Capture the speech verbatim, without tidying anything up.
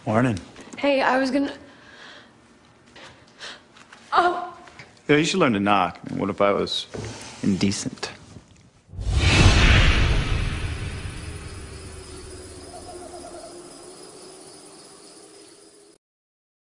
Morning. Hey, I was gonna... Oh! Yeah, you should learn to knock. I mean, what if I was indecent?